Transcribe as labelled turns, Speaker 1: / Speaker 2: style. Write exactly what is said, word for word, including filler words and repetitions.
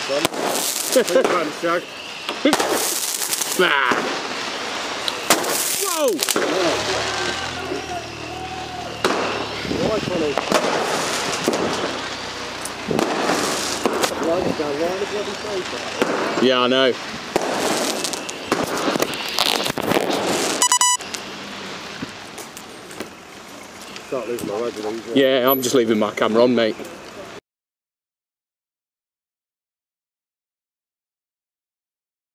Speaker 1: son. Run, Shag.
Speaker 2: Ah. Whoa!
Speaker 1: Right, Connie. Right, down line of bloody paper.
Speaker 2: Yeah, I know.
Speaker 1: Start losing my rag with these.
Speaker 2: Yeah, I'm just leaving my camera on, mate.